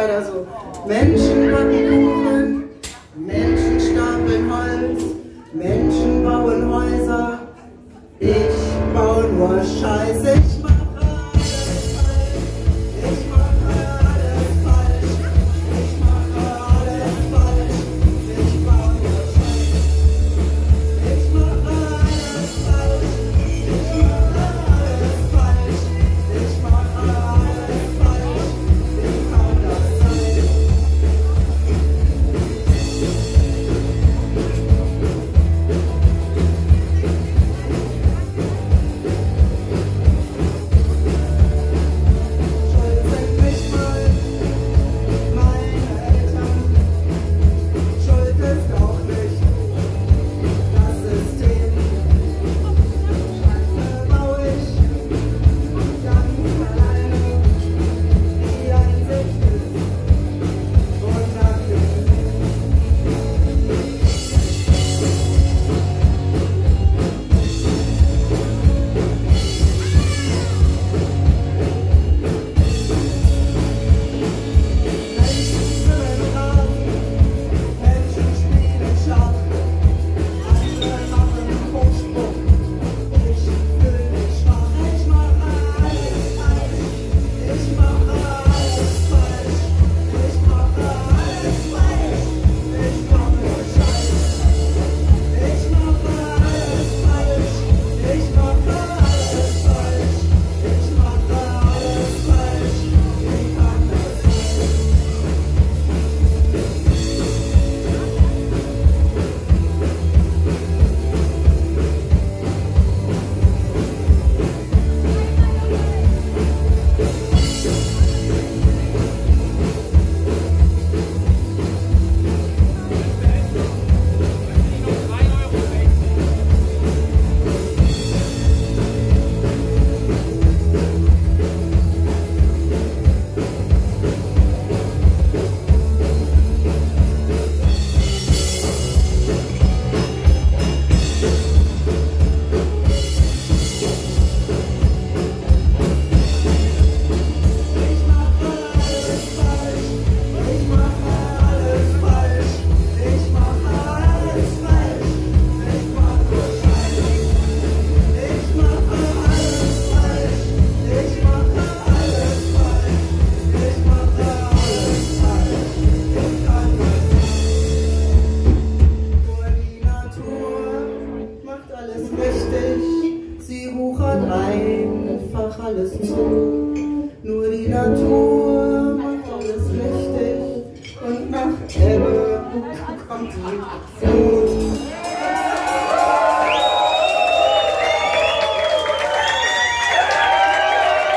leider so. Menschen backen Kuchen, Menschen stapeln Holz, Menschen bauen Häuser, ich baue nur Scheiße, ich mache alles falsch, ich mache alles falsch, ich mache alles falsch, ich baue nur Scheiße, ich mache alles falsch, ich mache alles falsch, ich mache alles falsch, wie kann das sein? Sie wuchert einfach alles zu. Nur die Natur macht alles richtig und nach Ebbe kommt die Flut.